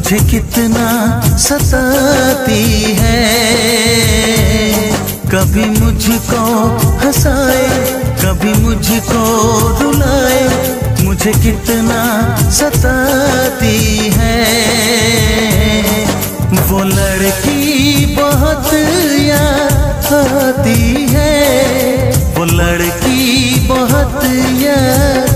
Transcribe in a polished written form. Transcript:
मुझे कितना सताती है। कभी मुझको हंसाए, कभी मुझको रुलाए, मुझे कितना सताती है। वो लड़की बहुत याद आती है, वो लड़की बहुत याद